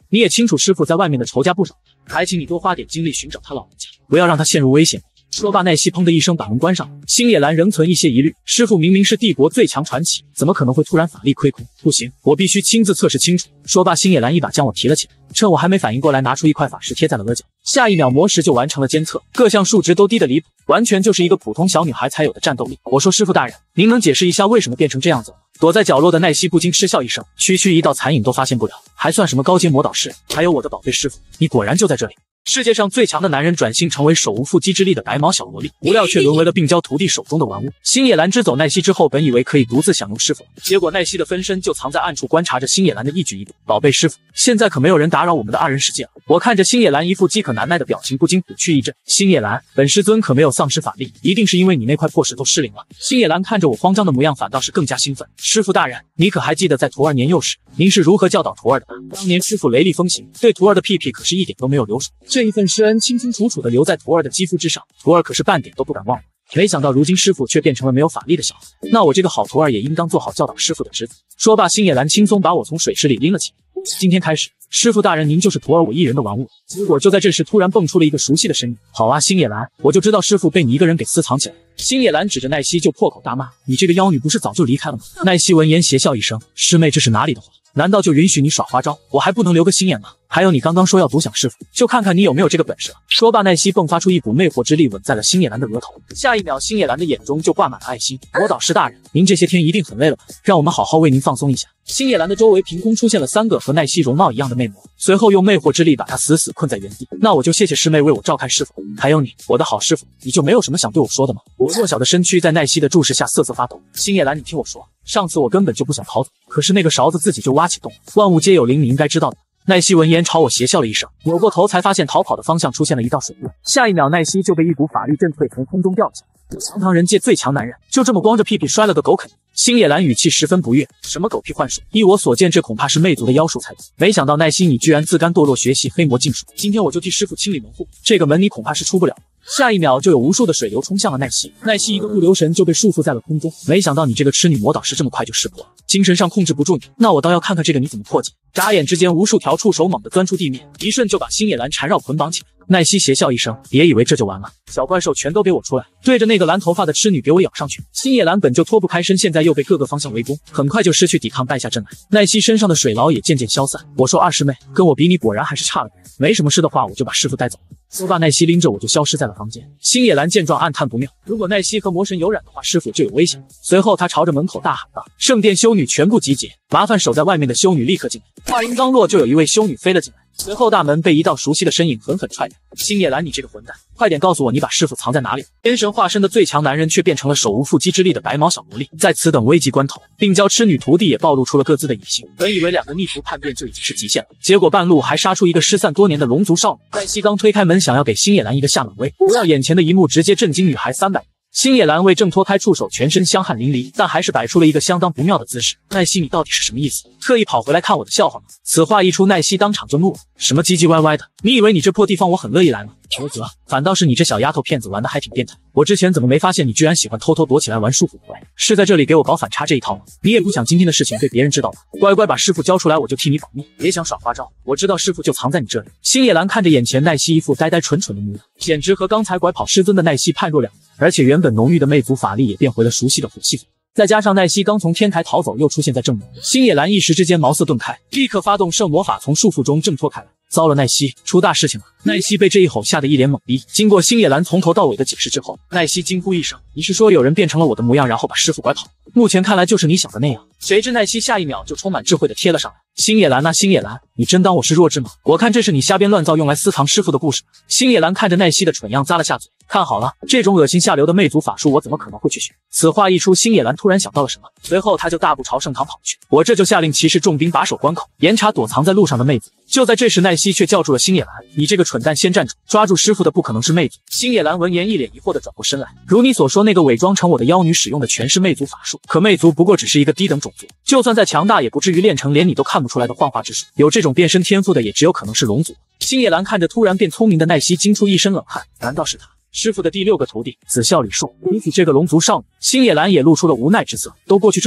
你也清楚师傅在外面的仇家不少，还请你多花点精力寻找他老人家，不要让他陷入危险。说罢，奈希砰的一声把门关上。星野兰仍存一些疑虑，师傅明明是帝国最强传奇，怎么可能会突然法力亏空？不行，我必须亲自测试清楚。说罢，星野兰一把将我提了起来，趁我还没反应过来，拿出一块法石贴在了额角。下一秒，魔石就完成了监测，各项数值都低得离谱，完全就是一个普通小女孩才有的战斗力。我说师傅大人，您能解释一下为什么变成这样子吗？躲在角落的奈希不禁嗤笑一声，区区一道残影都发现不了，还算什么高阶魔导师？还有我的宝贝师傅，你果然就在这里。世界上最强的男人转性成为手无缚鸡之力的白毛小萝莉，无料却沦为了病娇徒弟手中的玩物。星野兰支走奈希之后，本以为可以独自享用师傅，结果奈希的分身就藏在暗处观察着星野兰的一举一动。宝贝师傅，现在可没有人打扰我们的二人世界了。我看着星野兰一副饥渴难耐的表情，不禁虎躯一震。星野兰，本师尊可没有丧失法力，一定是因为你那块破石头失灵了。星野兰看着我慌张的模样，反倒是更加兴奋。师傅大人，你可还记得在徒儿年幼时，您是如何教导徒儿的吧？当年师傅雷厉风行，对徒儿的屁屁可是一点都没有留手，这一份师恩清清楚楚地留在徒儿的肌肤之上，徒儿可是半点都不敢忘了。没想到如今师傅却变成了没有法力的小孩，那我这个好徒儿也应当做好教导师傅的职责。说罢，星野兰轻松把我从水池里拎了起来。今天开始，师傅大人您就是徒儿我一人的玩物。结果就在这时，突然蹦出了一个熟悉的声音：好啊，星野兰，我就知道师傅被你一个人给私藏起来。星野兰指着奈希就破口大骂：你这个妖女不是早就离开了吗？奈希闻言邪笑一声：师妹这是哪里的话？难道就允许你耍花招？我还不能留个心眼吗？还有你刚刚说要独享师傅，就看看你有没有这个本事了。说罢，奈希迸发出一股魅惑之力，吻在了星野兰的额头。下一秒，星野兰的眼中就挂满了爱心。魔导师大人，您这些天一定很累了吧？让我们好好为您放松一下。星野兰的周围凭空出现了三个和奈希容貌一样的魅魔，随后用魅惑之力把她死死困在原地。那我就谢谢师妹为我照看师傅。还有你，我的好师傅，你就没有什么想对我说的吗？我弱小的身躯在奈希的注视下瑟瑟发抖。星野兰，你听我说，上次我根本就不想逃走，可是那个勺子自己就挖起洞了。万物皆有灵，你应该知道的。奈希闻言朝我邪笑了一声，扭过头才发现逃跑的方向出现了一道水雾，下一秒奈希就被一股法力震退，从空中掉了下来。堂堂人界最强男人，就这么光着屁屁摔了个狗啃。星野兰语气十分不悦，什么狗屁幻术，依我所见，这恐怕是魅族的妖术才对。没想到奈希你居然自甘堕落学习黑魔禁术，今天我就替师傅清理门户，这个门你恐怕是出不了。下一秒就有无数的水流冲向了奈希，奈希一个不留神就被束缚在了空中。没想到你这个痴女魔导师这么快就识破了，精神上控制不住你，那我倒要看看这个你怎么破解。眨眼之间，无数条触手猛地钻出地面，一瞬就把星野兰缠绕捆绑起来。奈希邪笑一声，别以为这就完了，小怪兽全都给我出来，对着那个蓝头发的痴女给我咬上去。星野兰本就脱不开身，现在又被各个方向围攻，很快就失去抵抗，败下阵来。奈希身上的水牢也渐渐消散。我说二师妹，跟我比你果然还是差了点，没什么事的话，我就把师傅带走。说罢，奈希拎着我就消失在了房间。星野兰见状暗叹不妙，如果奈希和魔神有染的话，师傅就有危险。随后他朝着门口大喊道：圣殿修女全部集结，麻烦守在外面的修女立刻进来。话音刚落，就有一位修女飞了进来，随后大门被一道熟悉的身影狠狠踹开。星野兰，你这个混蛋，快点告诉我你把师傅藏在哪里。天神化身的最强男人却变成了手无缚鸡之力的白毛小萝莉。在此等危急关头，病娇痴女徒弟也暴露出了各自的野性。本以为两个逆徒叛变就已经是极限了，结果半路还杀出一个失散多年的龙族少女。奈希刚推开门，想要给星野兰一个下马威，不料眼前的一幕直接震惊女孩三百。星野兰为挣脱开触手，全身香汗淋漓，但还是摆出了一个相当不妙的姿势。奈希，你到底是什么意思？特意跑回来看我的笑话吗？此话一出，奈希当场就怒了，什么唧唧歪歪的？你以为你这破地方我很乐意来吗？求责！反倒是你这小丫头片子玩的还挺变态，我之前怎么没发现你居然喜欢偷偷躲起来玩束缚活？是在这里给我搞反差这一套吗？你也不想今天的事情被别人知道吧？乖乖把师傅交出来，我就替你保密，别想耍花招。我知道师傅就藏在你这里。星野兰看着眼前奈希一副呆呆蠢蠢的模样，简直和刚才拐跑师尊的奈希判若两人，而且原本浓郁的魅族法力也变回了熟悉的火系法。再加上奈希刚从天台逃走，又出现在正门，星野兰一时之间茅塞顿开，立刻发动圣魔法从束缚中挣脱开来。糟了，奈希出大事情了！奈希被这一吼吓得一脸懵逼。经过星野兰从头到尾的解释之后，奈希惊呼一声：“你是说有人变成了我的模样，然后把师傅拐跑？目前看来就是你想的那样。”谁知奈希下一秒就充满智慧的贴了上来：“星野兰呐、啊，星野兰，你真当我是弱智吗？我看这是你瞎编乱造用来私藏师傅的故事。”星野兰看着奈希的蠢样咂了下嘴，看好了，这种恶心下流的魅族法术我怎么可能会去学？此话一出，星野兰突然想到了什么，随后他就大步朝圣堂跑去。我这就下令骑士重兵把守关口，严查躲藏在路上的妹子。就在这时，奈希却叫住了星野兰：“你这个蠢蛋，先站住！抓住师傅的不可能是妹子。”星野兰闻言一脸疑惑的转过身来：“如你所说，那个伪装成我的妖女使用的全是魅族法术，可魅族不过只是一个低等种族，就算再强大，也不至于练成连你都看不出来的幻化之术。有这种变身天赋的，也只有可能是龙族。”星野兰看着突然变聪明的奈希，惊出一身冷汗：“难道是他？”师傅的第六个徒弟，子孝礼数。比起这个龙族少女，星野兰也露出了无奈之色。都过去这么久了，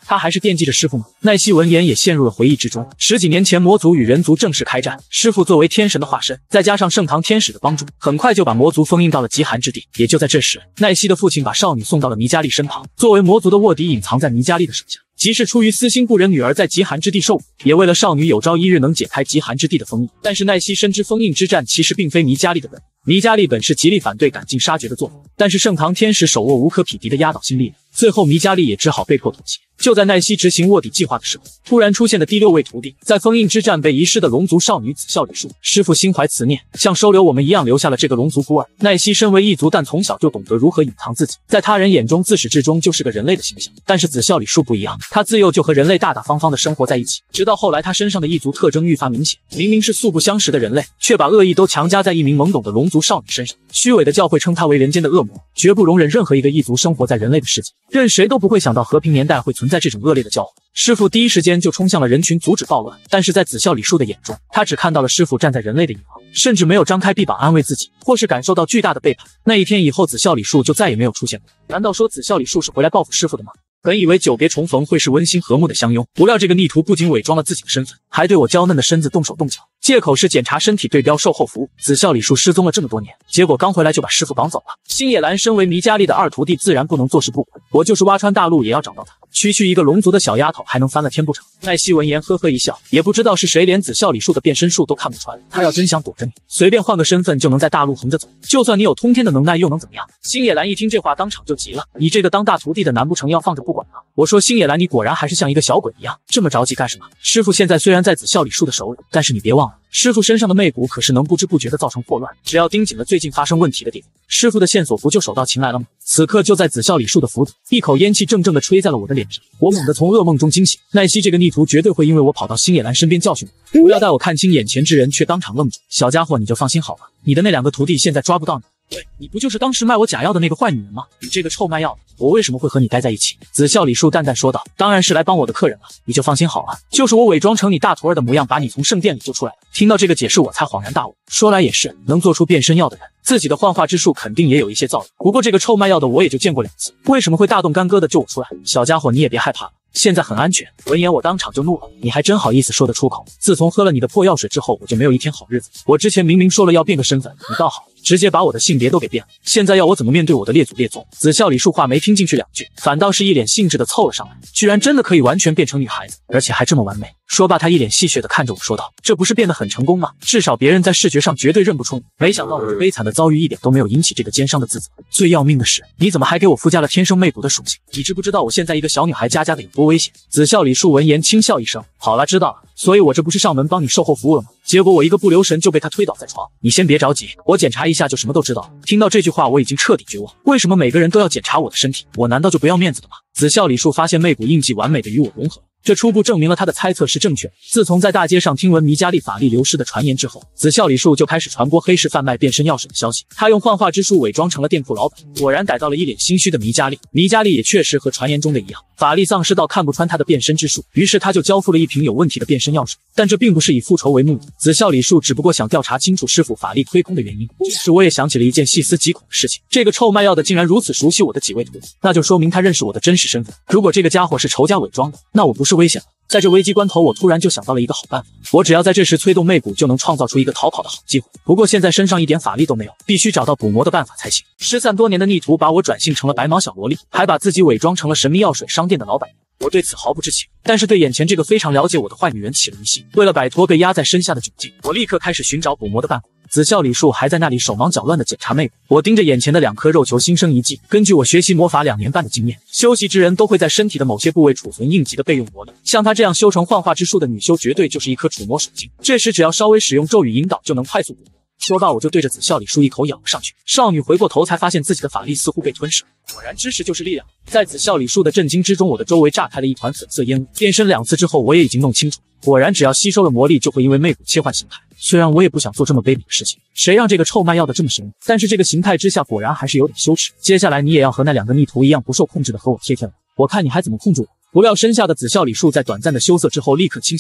他还是惦记着师傅吗？奈希闻言也陷入了回忆之中。十几年前魔族与人族正式开战，师傅作为天神的化身，再加上圣堂天使的帮助，很快就把魔族封印到了极寒之地。也就在这时，奈希的父亲把少女送到了弥迦利身旁，作为魔族的卧底，隐藏在弥迦利的手下。即是出于私心不忍女儿在极寒之地受苦，也为了少女有朝一日能解开极寒之地的封印。但是奈希深知封印之战其实并非弥迦利的本意，弥迦利本是极力反对赶尽杀绝的作风，但是圣堂天使手握无可匹敌的压倒性力量，最后弥迦利也只好被迫妥协。就在奈希执行卧底计划的时候，突然出现的第六位徒弟，在封印之战被遗失的龙族少女子孝礼树。师父心怀慈念，像收留我们一样留下了这个龙族孤儿。奈希身为异族，但从小就懂得如何隐藏自己，在他人眼中自始至终就是个人类的形象。但是子孝礼树不一样，他自幼就和人类大大方方的生活在一起，直到后来他身上的异族特征愈发明显，明明是素不相识的人类，却把恶意都强加在一名懵懂的龙族少女身上。虚伪的教会称他为人间的恶魔，绝不容忍任何一个异族生活在人类的世界，任谁都不会想到和平年代会存在这种恶劣的教会。师父第一时间就冲向了人群，阻止暴乱，但是在子孝礼树的眼中，他只看到了师父站在人类的一方，甚至没有张开臂膀安慰自己，或是感受到巨大的背叛。那一天以后，子孝礼树就再也没有出现过。难道说子孝礼树是回来报复师父的吗？本以为久别重逢会是温馨和睦的相拥，不料这个逆徒不仅伪装了自己的身份，还对我娇嫩的身子动手动脚，借口是检查身体对标售后服务。子孝礼树失踪了这么多年，结果刚回来就把师父绑走了。星野兰身为弥迦利的二徒弟，自然不能坐视不管，我就是挖穿大陆也要找到他。区区一个龙族的小丫头，还能翻了天不成？奈希闻言呵呵一笑，也不知道是谁连子孝礼树的变身术都看不穿，他要真想躲着你，随便换个身份就能在大陆横着走，就算你有通天的能耐又能怎么样？星野兰一听这话，当场就急了，你这个当大徒弟的难不成要放着不管吗？我说星野兰，你果然还是像一个小鬼一样，这么着急干什么？师父现在虽然在子孝礼树的手里，但是你别忘了，师父身上的魅骨可是能不知不觉的造成祸乱，只要盯紧了最近发生问题的地方，师父的线索不就手到擒来了吗？此刻就在子孝礼树的府邸，一口烟气正正的吹在了我的脸上，我猛地从噩梦中惊醒。奈希这个逆徒绝对会因为我跑到星野兰身边教训我，不料待我看清眼前之人，却当场愣住。小家伙，你就放心好了，你的那两个徒弟现在抓不到你。喂，你不就是当时卖我假药的那个坏女人吗？你这个臭卖药的，我为什么会和你待在一起？子孝礼树淡淡说道，当然是来帮我的客人了，你就放心好了，就是我伪装成你大徒儿的模样，把你从圣殿里救出来了。听到这个解释，我才恍然大悟，说来也是，能做出变身药的人，自己的幻化之术肯定也有一些造诣。不过这个臭卖药的我也就见过两次，为什么会大动干戈的救我出来？小家伙，你也别害怕了，现在很安全。闻言我当场就怒了，你还真好意思说得出口？自从喝了你的破药水之后，我就没有一天好日子。我之前明明说了要变个身份，你倒好，直接把我的性别都给变了，现在要我怎么面对我的列祖列宗？子孝礼树话没听进去两句，反倒是一脸兴致的凑了上来，居然真的可以完全变成女孩子，而且还这么完美。说罢，他一脸戏谑的看着我说道，这不是变得很成功吗？至少别人在视觉上绝对认不出你。没想到我的悲惨的遭遇一点都没有引起这个奸商的自责，最要命的是，你怎么还给我附加了天生魅骨的属性？你知不知道我现在一个小女孩家家的有多危险？子孝礼树闻言轻笑一声，好了，知道了，所以我这不是上门帮你售后服务了吗？结果我一个不留神就被他推倒在床。你先别着急，我检查一下就什么都知道了。听到这句话，我已经彻底绝望。为什么每个人都要检查我的身体？我难道就不要面子了吗？子孝礼树发现魅骨印记完美的与我融合，这初步证明了他的猜测是正确的。自从在大街上听闻弥迦利法力流失的传言之后，子孝礼树就开始传播黑市贩卖变身药水的消息。他用幻化之术伪装成了店铺老板，果然逮到了一脸心虚的弥迦利。弥迦利也确实和传言中的一样，法力丧失到看不穿他的变身之术，于是他就交付了一瓶有问题的变身药水。但这并不是以复仇为目的，子孝礼树只不过想调查清楚师傅法力亏空的原因。这时我也想起了一件细思极恐的事情，这个臭卖药的竟然如此熟悉我的几位徒弟，那就说明他认识我的真实身份。如果这个家伙是仇家伪装的，那我不是危险了。在这危机关头，我突然就想到了一个好办法，我只要在这时催动魅骨，就能创造出一个逃跑的好机会。不过现在身上一点法力都没有，必须找到补魔的办法才行。失散多年的逆徒把我转性成了白毛小萝莉，还把自己伪装成了神秘药水商店的老板。我对此毫不知情，但是对眼前这个非常了解我的坏女人起了疑心。为了摆脱被压在身下的窘境，我立刻开始寻找补魔的办法。子孝礼树还在那里手忙脚乱地检查魅骨，我盯着眼前的两颗肉球，心生一计。根据我学习魔法两年半的经验，修习之人都会在身体的某些部位储存应急的备用魔力，像她这样修成幻化之术的女修，绝对就是一颗储魔水晶。这时只要稍微使用咒语引导，就能快速补魔。说罢，我就对着子孝礼树一口咬了上去。少女回过头，才发现自己的法力似乎被吞噬。果然，知识就是力量。在子孝礼树的震惊之中，我的周围炸开了一团粉色烟雾。变身两次之后，我也已经弄清楚，果然只要吸收了魔力，就会因为魅骨切换形态。虽然我也不想做这么卑鄙的事情，谁让这个臭卖药的这么神秘？但是这个形态之下，果然还是有点羞耻。接下来你也要和那两个逆徒一样，不受控制的和我贴贴了，我看你还怎么控制我。不料身下的子孝礼树在短暂的羞涩之后，立刻清醒过来。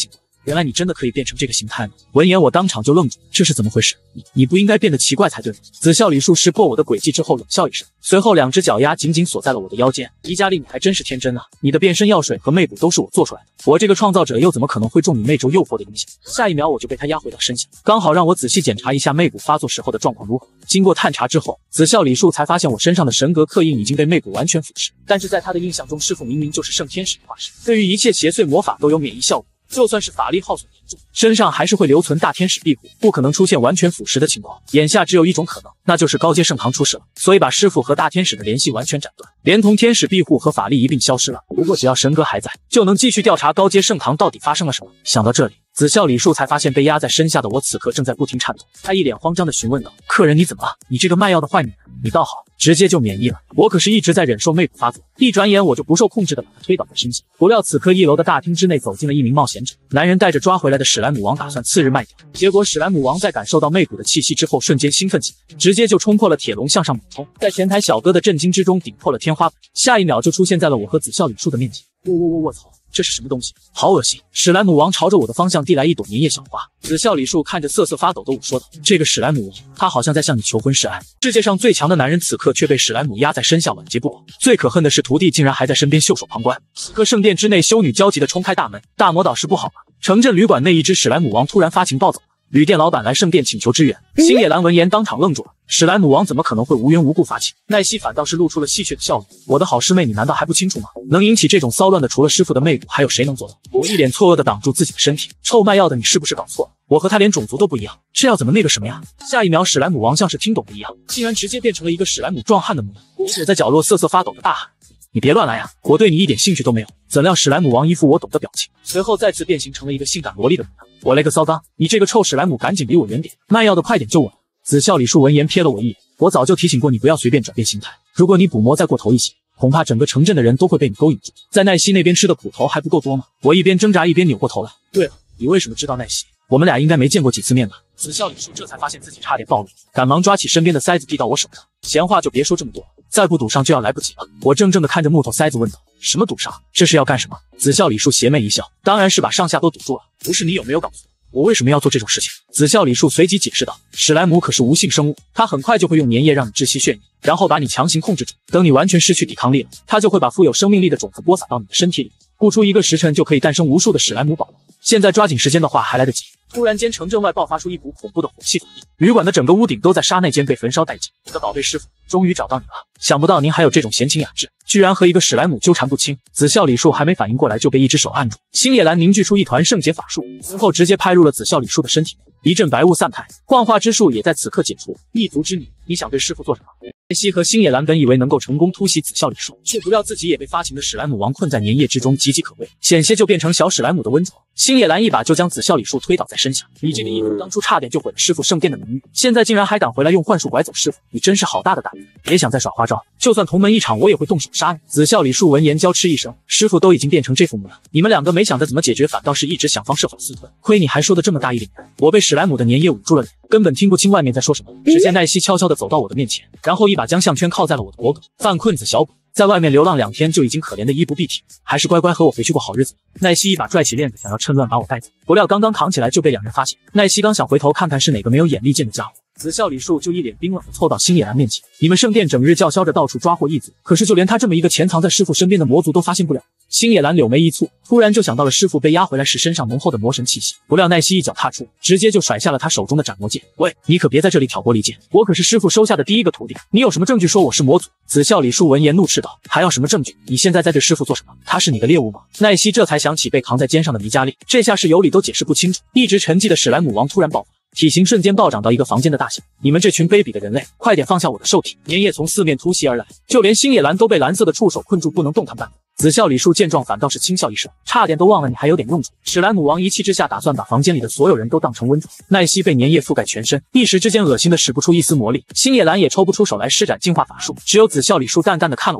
原来你真的可以变成这个形态吗？闻言我当场就愣住，这是怎么回事？你你不应该变得奇怪才对。子孝李树识破我的诡计之后冷笑一声，随后两只脚丫紧紧锁在了我的腰间。宜家丽，你还真是天真啊！你的变身药水和魅骨都是我做出来的，我这个创造者又怎么可能会中你魅咒诱惑的影响？下一秒我就被他压回到身下，刚好让我仔细检查一下魅骨发作时候的状况如何。经过探查之后，子孝李树才发现我身上的神格刻印已经被魅骨完全腐蚀，但是在他的印象中，师傅明明就是圣天使的化身，对于一切邪祟魔法都有免疫效果。就算是法力耗损严重，身上还是会留存大天使庇护，不可能出现完全腐蚀的情况。眼下只有一种可能，那就是高阶圣堂出事了，所以把师傅和大天使的联系完全斩断，连同天使庇护和法力一并消失了。不过只要神格还在，就能继续调查高阶圣堂到底发生了什么。想到这里，子孝李树才发现被压在身下的我此刻正在不停颤抖。他一脸慌张地询问道：“客人，你怎么了？你这个卖药的坏女人！你倒好，直接就免疫了。我可是一直在忍受魅骨发作，一转眼我就不受控制地把他推倒在身下。不料此刻一楼的大厅之内走进了一名冒险者，男人带着抓回来的史莱姆王，打算次日卖掉。结果史莱姆王在感受到魅骨的气息之后，瞬间兴奋起来，直接就冲破了铁笼向上猛冲，在前台小哥的震惊之中顶破了天花板，下一秒就出现在了我和子孝李树的面前。我我我我操！这是什么东西？好恶心！史莱姆王朝着我的方向递来一朵粘液小花。子孝李树看着瑟瑟发抖的我说道：“这个史莱姆王，他好像在向你求婚示爱。”世界上最强的男人此刻却被史莱姆压在身下，晚节不保。最可恨的是徒弟竟然还在身边袖手旁观。此刻圣殿之内，修女焦急地冲开大门，大魔导师不好了！城镇旅馆内一只史莱姆王突然发情暴走了。旅店老板来圣殿请求支援，星野兰闻言当场愣住了。史莱姆王怎么可能会无缘无故发情？奈希反倒是露出了戏谑的笑容。我的好师妹，你难道还不清楚吗？能引起这种骚乱的，除了师傅的魅骨，还有谁能做到？我一脸错愕地挡住自己的身体。臭卖药的，你是不是搞错了？我和他连种族都不一样，这要怎么那个什么呀？下一秒，史莱姆王像是听懂了一样，竟然直接变成了一个史莱姆壮汉的模样。我躲在角落瑟瑟发抖的大喊：“你别乱来呀！我对你一点兴趣都没有。”怎料史莱姆王一副我懂的表情，随后再次变形成了一个性感萝莉的模样。我勒个骚刚！你这个臭史莱姆，赶紧离我远点！卖药的快点救我！子孝李树闻言瞥了我一眼，我早就提醒过你不要随便转变形态，如果你补魔再过头一些，恐怕整个城镇的人都会被你勾引住。在奈希那边吃的苦头还不够多吗？我一边挣扎一边扭过头来。对了，你为什么知道奈希？我们俩应该没见过几次面吧？子孝李树这才发现自己差点暴露，赶忙抓起身边的塞子递到我手上。闲话就别说这么多了，再不赌上就要来不及了。我怔怔地看着木头塞子问道：“什么赌上？这是要干什么？”子孝李树邪魅一笑：“当然是把上下都赌住了。不是你有没有搞错？我为什么要做这种事情？”子孝李树随即解释道：“史莱姆可是无性生物，它很快就会用粘液让你窒息眩晕，然后把你强行控制住。等你完全失去抵抗力了，它就会把富有生命力的种子播撒到你的身体里，不出一个时辰就可以诞生无数的史莱姆宝宝。现在抓紧时间的话还来得及。”突然间，城镇外爆发出一股恐怖的火气，旅馆的整个屋顶都在刹那间被焚烧殆尽。我的宝贝师傅，终于找到你了！想不到您还有这种闲情雅致，居然和一个史莱姆纠缠不清。子孝李树还没反应过来，就被一只手按住。星野兰凝聚出一团圣洁法术，随后直接拍入了子孝李树的身体内，一阵白雾散开，幻化之术也在此刻解除。异族之女，你想对师傅做什么？奈希和星野兰本以为能够成功突袭子孝李树，却不料自己也被发情的史莱姆王困在粘液之中，岌岌可危，险些就变成小史莱姆的温床。星野兰一把就将子孝李树推倒在身下。你这个异族，当初差点就毁了师傅圣殿的名誉，现在竟然还敢回来用幻术拐走师傅，你真是好大的胆子！别想再耍花招，就算同门一场，我也会动手杀你！子孝李树闻言娇嗤一声，师傅都已经变成这副模样，你们两个没想着怎么解决，反倒是一直想方设法私吞。亏你还说的这么大义凛然，我被史莱姆的粘液捂住了脸，根本听不清外面在说什么。只见奈希悄悄地走到我的面前，然后一把将项圈靠在了我的脖颈。犯困子小鬼，在外面流浪两天就已经可怜的衣不蔽体，还是乖乖和我回去过好日子。奈希一把拽起链子，想要趁乱把我带走，不料刚刚扛起来就被两人发现。奈希刚想回头看看是哪个没有眼力见的家伙，子孝李树就一脸冰冷地凑到星野兰面前：“你们圣殿整日叫嚣着到处抓获异族，可是就连他这么一个潜藏在师傅身边的魔族都发现不了。”星野兰柳眉一蹙，突然就想到了师傅被压回来时身上浓厚的魔神气息。不料奈希一脚踏出，直接就甩下了他手中的斩魔剑。喂，你可别在这里挑拨离间，我可是师傅收下的第一个徒弟，你有什么证据说我是魔族？子孝李树闻言怒斥道：“还要什么证据？你现在在对师傅做什么？他是你的猎物吗？”奈希这才想起被扛在肩上的弥迦丽，这下是有理都解释不清楚。一直沉寂的史莱姆王突然爆发，体型瞬间暴涨到一个房间的大小。你们这群卑鄙的人类，快点放下我的兽体！粘液从四面突袭而来，就连星野兰都被蓝色的触手困住，不能动弹半分。子孝李树见状反倒是轻笑一声，差点都忘了你还有点用处。史莱姆王一气之下打算把房间里的所有人都当成温床。奈希被粘液覆盖全身，一时之间恶心的使不出一丝魔力，星野兰也抽不出手来施展净化法术，只有子孝李树淡淡的看了我一眼，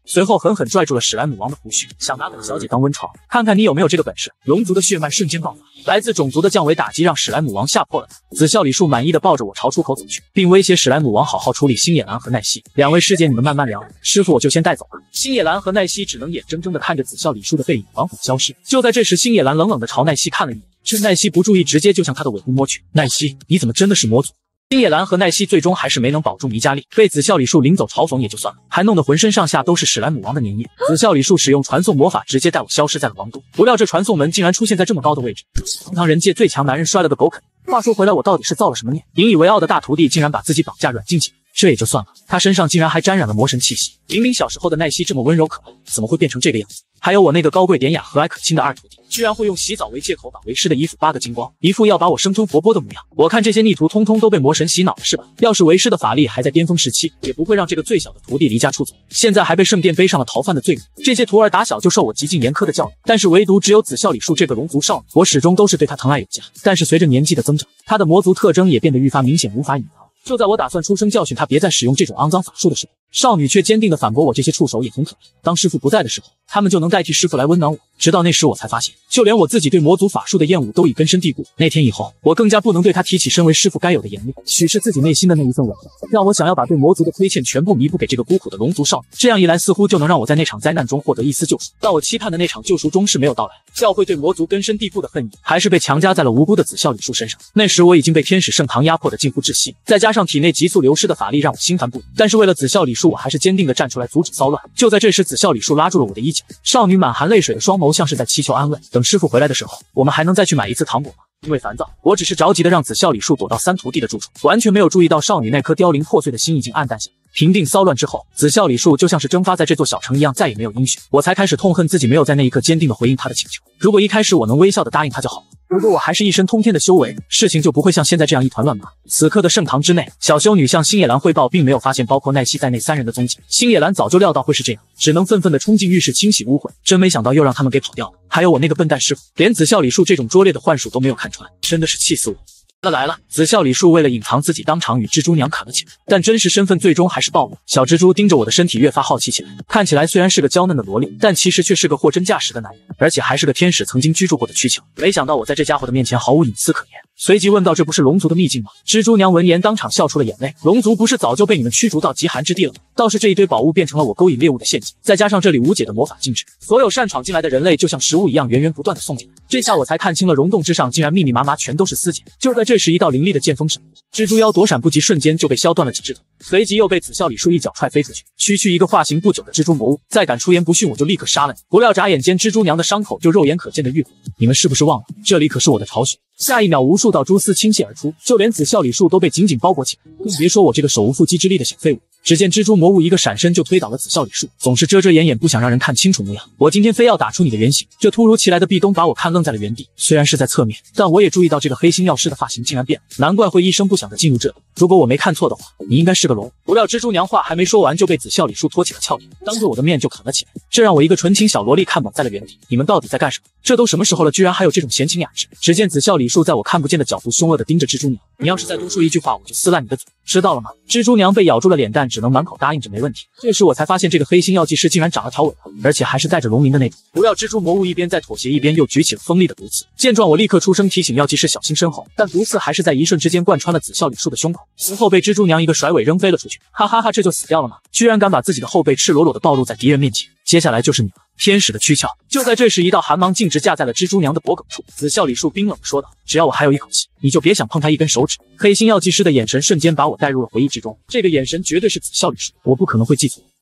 随后狠狠拽住了史莱姆王的胡须，想拿本小姐当温床，看看你有没有这个本事。龙族的血脉瞬间爆发，来自种族的降维打击让史莱姆王吓破了胆。紫笑李树满意的抱着我朝出口走去，并威胁史莱姆王好好处理星野兰和奈希。两位师姐，你们慢慢聊，师傅我就先带走了。星野兰和奈希只能眼睁睁的看着紫笑李树的背影缓缓消失。就在这时，星野兰冷冷的朝奈希看了一眼，趁奈希不注意，直接就向她的尾部摸去。奈希，你怎么真的是魔族？星野兰和奈希最终还是没能保住迷家力，被紫笑李树领走嘲讽也就算了，还弄得浑身上下都是史莱姆王的粘液。紫笑李树使用传送魔法，直接带我消失在了王都。不料这传送门竟然出现在这么高的位置，堂堂人界最强男人摔了个狗啃。话说回来，我到底是造了什么孽？引以为傲的大徒弟竟然把自己绑架软禁起来，这也就算了，他身上竟然还沾染了魔神气息。明明小时候的奈希这么温柔可爱，怎么会变成这个样子？还有我那个高贵典雅、和蔼可亲的二徒弟，居然会用洗澡为借口把为师的衣服扒个精光，一副要把我生吞活剥的模样。我看这些逆徒通通都被魔神洗脑了是吧？要是为师的法力还在巅峰时期，也不会让这个最小的徒弟离家出走，现在还被圣殿背上了逃犯的罪名。这些徒儿打小就受我极尽严苛的教育，但是唯独只有紫笑李树这个龙族少女，我始终都是对她疼爱有加。但是随着年纪的增长，她的魔族特征也变得愈发明显，无法隐藏。就在我打算出声教训她别再使用这种肮脏法术的时候，少女却坚定地反驳我，这些触手也很可怜，当师傅不在的时候，他们就能代替师傅来温暖我。直到那时我才发现，就连我自己对魔族法术的厌恶都已根深蒂固。那天以后，我更加不能对他提起身为师傅该有的严厉，许是自己内心的那一份委屈，让我想要把对魔族的亏欠全部弥补给这个孤苦的龙族少女。这样一来，似乎就能让我在那场灾难中获得一丝救赎。但我期盼的那场救赎终是没有到来，教会对魔族根深蒂固的恨意，还是被强加在了无辜的紫笑李树身上。那时我已经被天使圣堂压迫的近乎窒息，再加上体内急速流失的法力，让我心烦不已。但是为了紫笑李树，我还是坚定地站出来阻止骚乱。就在这时，紫笑李树拉住了我的衣角，少女满含泪水的双眸像是在祈求安慰。等师傅回来的时候，我们还能再去买一次糖果吗？因为烦躁，我只是着急的让紫笑李树躲到三徒弟的住处，完全没有注意到少女那颗凋零破碎的心已经暗淡下来。平定骚乱之后，紫笑李树就像是蒸发在这座小城一样，再也没有音讯。我才开始痛恨自己没有在那一刻坚定的回应他的请求。如果一开始我能微笑的答应他就好了。如果我还是一身通天的修为，事情就不会像现在这样一团乱麻。此刻的圣堂之内，小修女向星野兰汇报，并没有发现包括奈希在内三人的踪迹。星野兰早就料到会是这样，只能愤愤地冲进浴室清洗污秽。真没想到又让他们给跑掉了。还有我那个笨蛋师傅，连紫笑李树这种拙劣的幻术都没有看穿，真的是气死我。来了来了！紫笑李树为了隐藏自己，当场与蜘蛛娘砍了起来，但真实身份最终还是暴露。小蜘蛛盯着我的身体越发好奇起来，看起来虽然是个娇嫩的萝莉，但其实却是个货真价实的男人，而且还是个天使曾经居住过的躯壳。没想到我在这家伙的面前毫无隐私可言，随即问道：“这不是龙族的秘境吗？”蜘蛛娘闻言当场笑出了眼泪：“龙族不是早就被你们驱逐到极寒之地了吗？倒是这一堆宝物变成了我勾引猎物的陷阱，再加上这里无解的魔法禁制，所有擅闯进来的人类就像食物一样源源不断的送进来。这下我才看清了，溶洞之上竟然密密麻麻全都是丝茧。”就在这时，一道凌厉的剑锋闪过，蜘蛛妖躲闪不及，瞬间就被削断了几只头，随即又被紫笑李树一脚踹飞出去。区区一个化形不久的蜘蛛魔物，再敢出言不逊，我就立刻杀了你！不料眨眼间，蜘蛛娘的伤口就肉眼可见的愈合。你们是不是忘了，这里可是我的巢穴？下一秒，无数道蛛丝倾泻而出，就连紫笑李树都被紧紧包裹起来，更别说我这个手无缚鸡之力的小废物。只见蜘蛛魔物一个闪身就推倒了紫笑李树，总是遮遮掩掩，不想让人看清楚模样。我今天非要打出你的原形！这突如其来的壁咚把我看愣在了原地。虽然是在侧面，但我也注意到这个黑心药师的发型竟然变了，难怪会一声不响的进入这里。如果我没看错的话，你应该是个龙。不料蜘蛛娘话还没说完，就被紫笑李树拖起了俏脸，当着我的面就砍了起来。这让我一个纯情小萝莉看懵在了原地。你们到底在干什么？这都什么时候了，居然还有这种闲情雅致！只见紫笑李树在我看不见的角度凶恶地盯着蜘蛛娘，你要是再多说一句话，我就撕烂你的嘴，知道了吗？蜘蛛娘被咬住了脸蛋，只能满口答应着没问题。这时我才发现，这个黑心药剂师竟然长了条尾巴，而且还是带着龙鳞的那种。不料蜘蛛魔物一边在妥协，一边又举起了锋利的毒刺。见状，我立刻出声提醒药剂师小心身后，但毒刺还是在一瞬之间贯穿了紫笑李树的胸口，随后被蜘蛛娘一个甩尾扔飞了出去。哈哈哈，这就死掉了吗？居然敢把自己的后背赤裸裸的暴露在敌人面前！接下来就是你了，天使的躯壳！就在这时，一道寒芒径直架在了蜘蛛娘的脖颈处。紫笑李树冰冷地说道：“只要我还有一口气，你就别想碰他一根手指。”黑心药剂师的眼神瞬间把我带入了回忆之中，这个眼神绝对是紫笑李树，我不可能会记错。